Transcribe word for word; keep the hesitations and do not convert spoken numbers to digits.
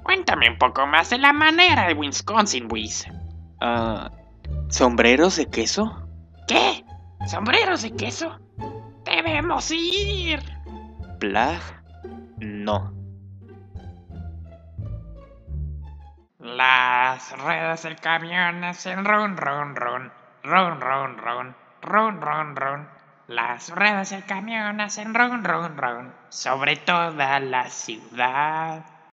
Cuéntame un poco más de la manera de Wisconsin, Whis. Ah, ¿sombreros de queso? ¿Qué? ¿Sombreros de queso? ¡Debemos ir! ¿Plag? No. Las ruedas del camión hacen run, run, run, run, run, run, run, run, run. Las ruedas del camión hacen run, run, run, sobre toda la ciudad.